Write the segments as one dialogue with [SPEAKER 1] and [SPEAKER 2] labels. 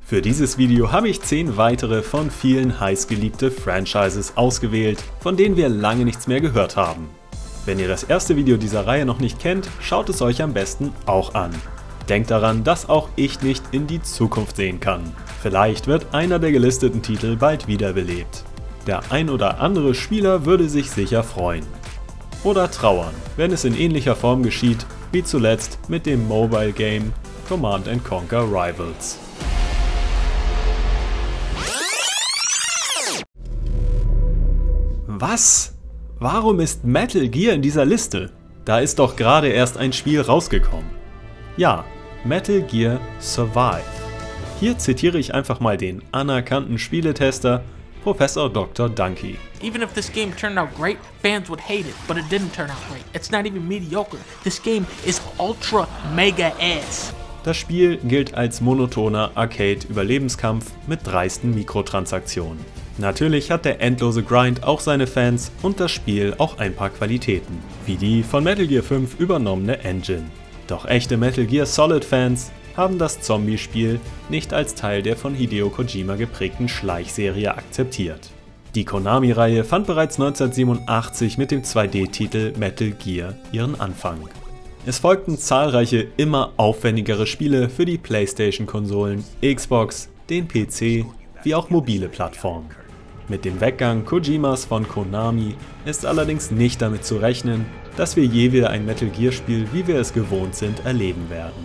[SPEAKER 1] Für dieses Video habe ich 10 weitere von vielen heißgeliebte Franchises ausgewählt, von denen wir lange nichts mehr gehört haben. Wenn ihr das erste Video dieser Reihe noch nicht kennt, schaut es euch am besten auch an. Denkt daran, dass auch ich nicht in die Zukunft sehen kann. Vielleicht wird einer der gelisteten Titel bald wiederbelebt. Der ein oder andere Spieler würde sich sicher freuen. Oder trauern, wenn es in ähnlicher Form geschieht, wie zuletzt mit dem Mobile Game Command & Conquer Rivals. Was? Warum ist Metal Gear in dieser Liste? Da ist doch gerade erst ein Spiel rausgekommen. Ja, Metal Gear Survive. Hier zitiere ich einfach mal den anerkannten Spieletester Professor Dr. Dunkey.
[SPEAKER 2] Even if this game turned out great, fans would hate it, but it didn't turn out great. It's not even mediocre. This game is ultra mega ass.
[SPEAKER 1] Das Spiel gilt als monotoner Arcade-Überlebenskampf mit dreisten Mikrotransaktionen. Natürlich hat der endlose Grind auch seine Fans und das Spiel auch ein paar Qualitäten, wie die von Metal Gear 5 übernommene Engine. Doch echte Metal Gear Solid Fans haben das Zombie-Spiel nicht als Teil der von Hideo Kojima geprägten Schleichserie akzeptiert. Die Konami-Reihe fand bereits 1987 mit dem 2D-Titel Metal Gear ihren Anfang. Es folgten zahlreiche immer aufwendigere Spiele für die PlayStation-Konsolen, Xbox, den PC wie auch mobile Plattformen. Mit dem Weggang Kojimas von Konami ist allerdings nicht damit zu rechnen, dass wir je wieder ein Metal Gear Spiel, wie wir es gewohnt sind, erleben werden.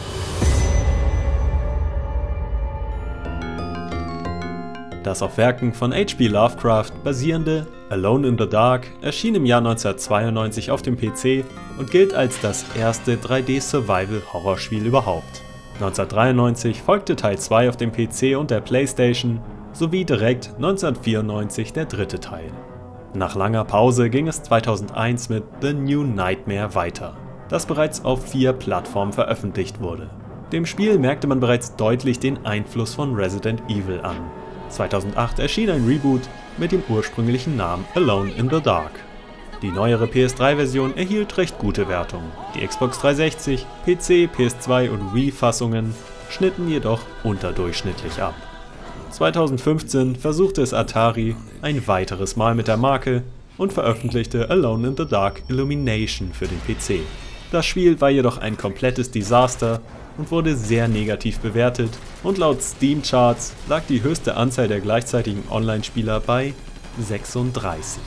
[SPEAKER 1] Das auf Werken von H.P. Lovecraft basierende Alone in the Dark erschien im Jahr 1992 auf dem PC und gilt als das erste 3D-Survival-Horrorspiel überhaupt. 1993 folgte Teil 2 auf dem PC und der PlayStation, sowie direkt 1994 der dritte Teil. Nach langer Pause ging es 2001 mit The New Nightmare weiter, das bereits auf 4 Plattformen veröffentlicht wurde. Dem Spiel merkte man bereits deutlich den Einfluss von Resident Evil an. 2008 erschien ein Reboot mit dem ursprünglichen Namen Alone in the Dark. Die neuere PS3-Version erhielt recht gute Wertungen. Die Xbox 360, PC, PS2 und Wii-Fassungen schnitten jedoch unterdurchschnittlich ab. 2015 versuchte es Atari ein weiteres Mal mit der Marke und veröffentlichte Alone in the Dark Illumination für den PC. Das Spiel war jedoch ein komplettes Desaster und wurde sehr negativ bewertet und laut Steam-Charts lag die höchste Anzahl der gleichzeitigen Online-Spieler bei 36.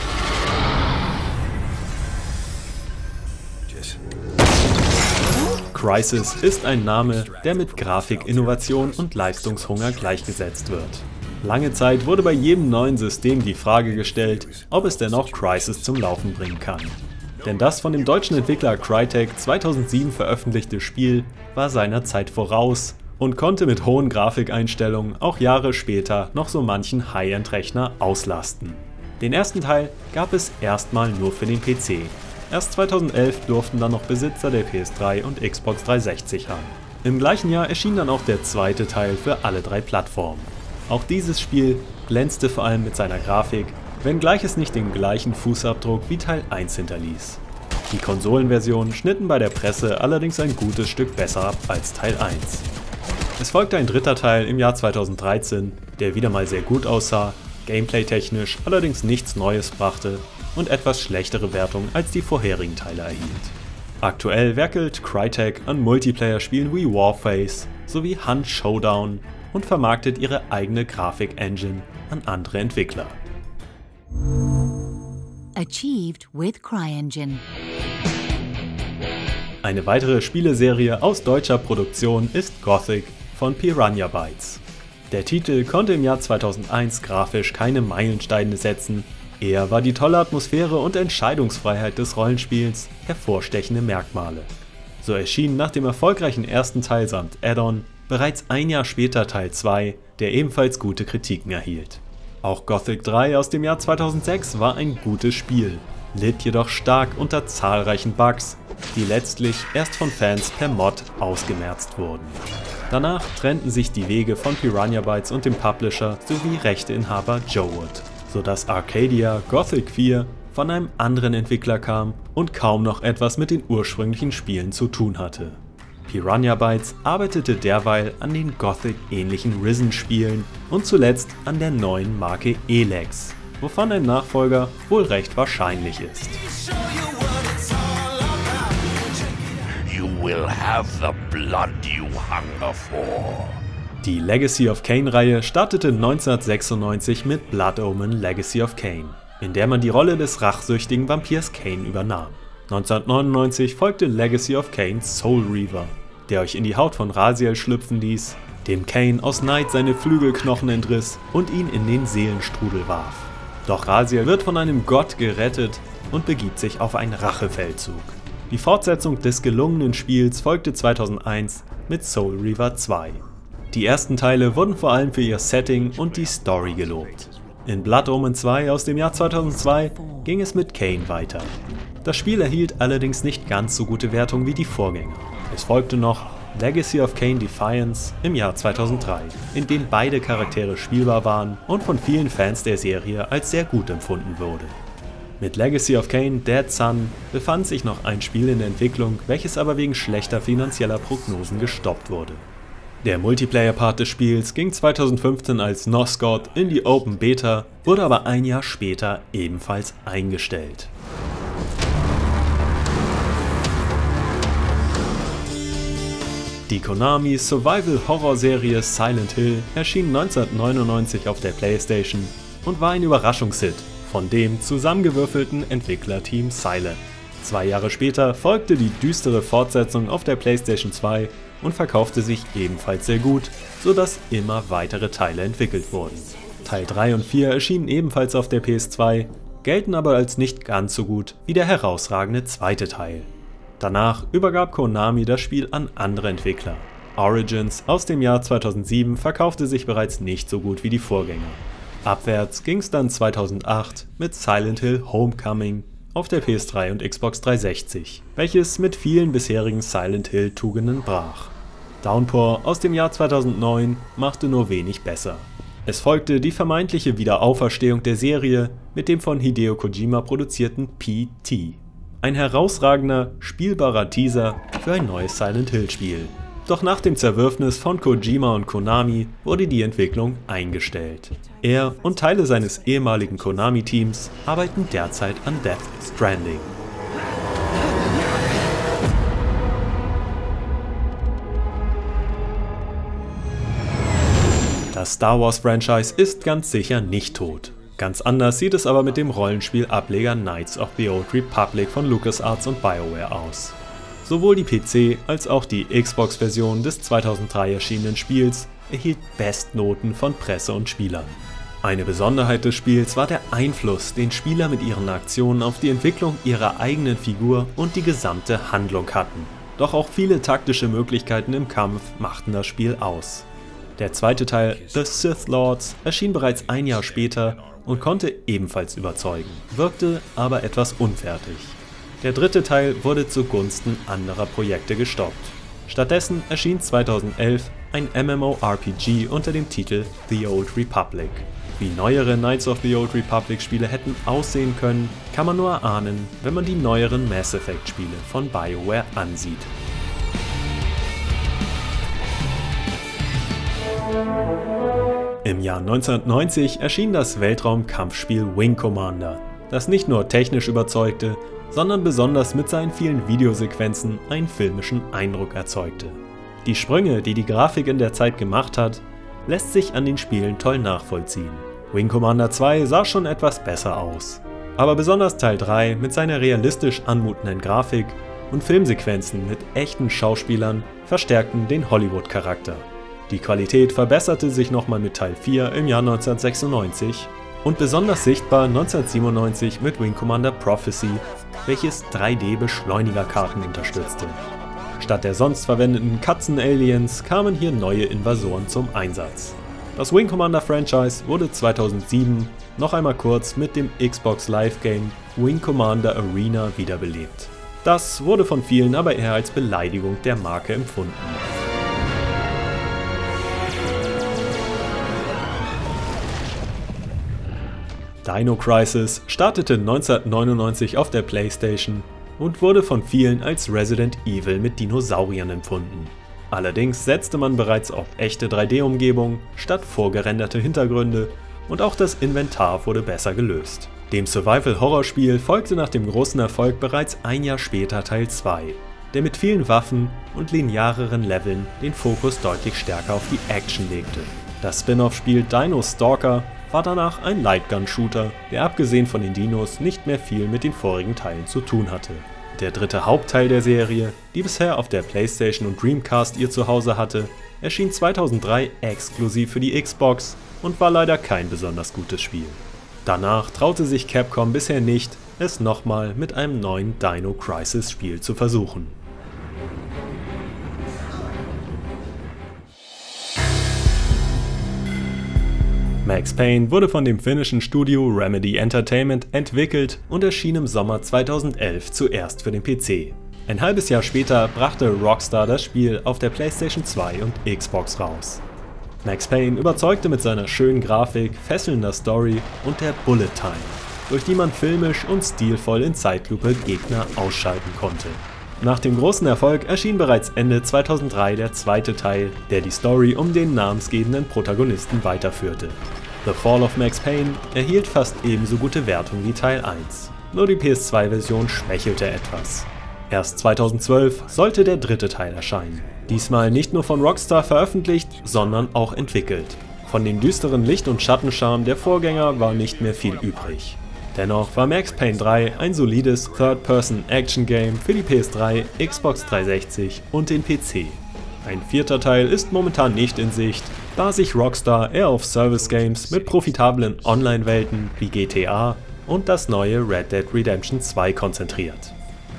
[SPEAKER 1] Crysis ist ein Name, der mit Grafikinnovation und Leistungshunger gleichgesetzt wird. Lange Zeit wurde bei jedem neuen System die Frage gestellt, ob es denn auch Crysis zum Laufen bringen kann. Denn das von dem deutschen Entwickler Crytek 2007 veröffentlichte Spiel war seiner Zeit voraus und konnte mit hohen Grafikeinstellungen auch Jahre später noch so manchen High-End-Rechner auslasten. Den ersten Teil gab es erstmal nur für den PC. Erst 2011 durften dann noch Besitzer der PS3 und Xbox 360 haben. Im gleichen Jahr erschien dann auch der zweite Teil für alle 3 Plattformen. Auch dieses Spiel glänzte vor allem mit seiner Grafik, wenngleich es nicht den gleichen Fußabdruck wie Teil 1 hinterließ. Die Konsolenversionen schnitten bei der Presse allerdings ein gutes Stück besser ab als Teil 1. Es folgte ein dritter Teil im Jahr 2013, der wieder mal sehr gut aussah, gameplay-technisch allerdings nichts Neues brachte und etwas schlechtere Wertungen als die vorherigen Teile erhielt. Aktuell werkelt Crytek an Multiplayer-Spielen wie Warface sowie Hunt Showdown und vermarktet ihre eigene Grafik-Engine an andere Entwickler.
[SPEAKER 3] Achieved with CryEngine.
[SPEAKER 1] Eine weitere Spieleserie aus deutscher Produktion ist Gothic von Piranha Bytes. Der Titel konnte im Jahr 2001 grafisch keine Meilensteine setzen, eher war die tolle Atmosphäre und Entscheidungsfreiheit des Rollenspiels hervorstechende Merkmale. So erschien nach dem erfolgreichen ersten Teil samt Add-on bereits ein Jahr später Teil 2, der ebenfalls gute Kritiken erhielt. Auch Gothic 3 aus dem Jahr 2006 war ein gutes Spiel, litt jedoch stark unter zahlreichen Bugs, die letztlich erst von Fans per Mod ausgemerzt wurden. Danach trennten sich die Wege von Piranha Bytes und dem Publisher sowie Rechteinhaber Jowood, sodass Arcadia Gothic 4 von einem anderen Entwickler kam und kaum noch etwas mit den ursprünglichen Spielen zu tun hatte. Piranha Bytes arbeitete derweil an den Gothic-ähnlichen Risen-Spielen und zuletzt an der neuen Marke Elex, wovon ein Nachfolger wohl recht wahrscheinlich ist.
[SPEAKER 4] You will have the blood you hunger for.
[SPEAKER 1] Die Legacy of Kain-Reihe startete 1996 mit Blood Omen Legacy of Kain, in der man die Rolle des rachsüchtigen Vampirs Kain übernahm. 1999 folgte Legacy of Kain Soul Reaver, der euch in die Haut von Raziel schlüpfen ließ, dem Kain aus Neid seine Flügelknochen entriss und ihn in den Seelenstrudel warf. Doch Raziel wird von einem Gott gerettet und begibt sich auf einen Rachefeldzug. Die Fortsetzung des gelungenen Spiels folgte 2001 mit Soul Reaver 2. Die ersten Teile wurden vor allem für ihr Setting und die Story gelobt. In Blood Omen 2 aus dem Jahr 2002 ging es mit Kain weiter. Das Spiel erhielt allerdings nicht ganz so gute Wertungen wie die Vorgänger. Es folgte noch Legacy of Kain Defiance im Jahr 2003, in dem beide Charaktere spielbar waren und von vielen Fans der Serie als sehr gut empfunden wurde. Mit Legacy of Kain Dead Sun befand sich noch ein Spiel in der Entwicklung, welches aber wegen schlechter finanzieller Prognosen gestoppt wurde. Der Multiplayer-Part des Spiels ging 2015 als Nosgoth in die Open Beta, wurde aber ein Jahr später ebenfalls eingestellt. Die Konami Survival-Horror-Serie Silent Hill erschien 1999 auf der PlayStation und war ein Überraschungshit von dem zusammengewürfelten Entwicklerteam Silent. 2 Jahre später folgte die düstere Fortsetzung auf der PlayStation 2 und verkaufte sich ebenfalls sehr gut, sodass immer weitere Teile entwickelt wurden. Teil 3 und 4 erschienen ebenfalls auf der PS2, gelten aber als nicht ganz so gut wie der herausragende zweite Teil. Danach übergab Konami das Spiel an andere Entwickler. Origins aus dem Jahr 2007 verkaufte sich bereits nicht so gut wie die Vorgänger. Abwärts ging es dann 2008 mit Silent Hill Homecoming auf der PS3 und Xbox 360, welches mit vielen bisherigen Silent Hill Tugenden brach. Downpour aus dem Jahr 2009 machte nur wenig besser. Es folgte die vermeintliche Wiederauferstehung der Serie mit dem von Hideo Kojima produzierten PT. Ein herausragender, spielbarer Teaser für ein neues Silent Hill Spiel. Doch nach dem Zerwürfnis von Kojima und Konami wurde die Entwicklung eingestellt. Er und Teile seines ehemaligen Konami-Teams arbeiten derzeit an Death Stranding. Das Star Wars-Franchise ist ganz sicher nicht tot. Ganz anders sieht es aber mit dem Rollenspiel-Ableger Knights of the Old Republic von LucasArts und BioWare aus. Sowohl die PC- als auch die Xbox-Version des 2003 erschienenen Spiels erhielt Bestnoten von Presse und Spielern. Eine Besonderheit des Spiels war der Einfluss, den Spieler mit ihren Aktionen auf die Entwicklung ihrer eigenen Figur und die gesamte Handlung hatten. Doch auch viele taktische Möglichkeiten im Kampf machten das Spiel aus. Der zweite Teil, The Sith Lords, erschien bereits ein Jahr später und konnte ebenfalls überzeugen, wirkte aber etwas unfertig. Der dritte Teil wurde zugunsten anderer Projekte gestoppt. Stattdessen erschien 2011 ein MMORPG unter dem Titel The Old Republic. Wie neuere Knights of the Old Republic Spiele hätten aussehen können, kann man nur erahnen, wenn man die neueren Mass Effect Spiele von BioWare ansieht. Im Jahr 1990 erschien das Weltraumkampfspiel Wing Commander, das nicht nur technisch überzeugte, sondern besonders mit seinen vielen Videosequenzen einen filmischen Eindruck erzeugte. Die Sprünge, die die Grafik in der Zeit gemacht hat, lässt sich an den Spielen toll nachvollziehen. Wing Commander 2 sah schon etwas besser aus, aber besonders Teil 3 mit seiner realistisch anmutenden Grafik und Filmsequenzen mit echten Schauspielern verstärkten den Hollywood-Charakter. Die Qualität verbesserte sich nochmal mit Teil 4 im Jahr 1996 und besonders sichtbar 1997 mit Wing Commander Prophecy, welches 3D-Beschleunigerkarten unterstützte. Statt der sonst verwendeten Katzen-Aliens kamen hier neue Invasoren zum Einsatz. Das Wing Commander Franchise wurde 2007 noch einmal kurz mit dem Xbox Live Game Wing Commander Arena wiederbelebt. Das wurde von vielen aber eher als Beleidigung der Marke empfunden. Dino Crisis startete 1999 auf der PlayStation und wurde von vielen als Resident Evil mit Dinosauriern empfunden. Allerdings setzte man bereits auf echte 3D-Umgebung statt vorgerenderte Hintergründe und auch das Inventar wurde besser gelöst. Dem Survival-Horror-Spiel folgte nach dem großen Erfolg bereits ein Jahr später Teil 2, der mit vielen Waffen und lineareren Leveln den Fokus deutlich stärker auf die Action legte. Das Spin-off-Spiel Dino Stalker war danach ein Lightgun-Shooter, der abgesehen von den Dinos nicht mehr viel mit den vorigen Teilen zu tun hatte. Der dritte Hauptteil der Serie, die bisher auf der PlayStation und Dreamcast ihr Zuhause hatte, erschien 2003 exklusiv für die Xbox und war leider kein besonders gutes Spiel. Danach traute sich Capcom bisher nicht, es nochmal mit einem neuen Dino Crisis Spiel zu versuchen. Max Payne wurde von dem finnischen Studio Remedy Entertainment entwickelt und erschien im Sommer 2011 zuerst für den PC. Ein halbes Jahr später brachte Rockstar das Spiel auf der PlayStation 2 und Xbox raus. Max Payne überzeugte mit seiner schönen Grafik, fesselnder Story und der Bullet Time, durch die man filmisch und stilvoll in Zeitlupe Gegner ausschalten konnte. Nach dem großen Erfolg erschien bereits Ende 2003 der zweite Teil, der die Story um den namensgebenden Protagonisten weiterführte. The Fall of Max Payne erhielt fast ebenso gute Wertung wie Teil 1, nur die PS2-Version schwächelte etwas. Erst 2012 sollte der dritte Teil erscheinen. Diesmal nicht nur von Rockstar veröffentlicht, sondern auch entwickelt. Von dem düsteren Licht- und Schattencharme der Vorgänger war nicht mehr viel übrig. Dennoch war Max Payne 3 ein solides Third-Person-Action-Game für die PS3, Xbox 360 und den PC. Ein vierter Teil ist momentan nicht in Sicht, da sich Rockstar eher auf Service-Games mit profitablen Online-Welten wie GTA und das neue Red Dead Redemption 2 konzentriert.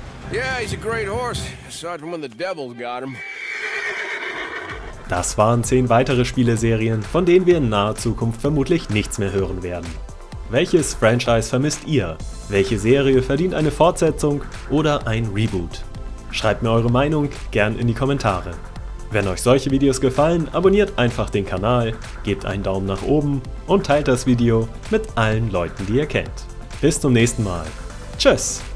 [SPEAKER 1] Das waren 10 weitere Spieleserien, von denen wir in naher Zukunft vermutlich nichts mehr hören werden. Welches Franchise vermisst ihr? Welche Serie verdient eine Fortsetzung oder ein Reboot? Schreibt mir eure Meinung gern in die Kommentare. Wenn euch solche Videos gefallen, abonniert einfach den Kanal, gebt einen Daumen nach oben und teilt das Video mit allen Leuten, die ihr kennt. Bis zum nächsten Mal. Tschüss!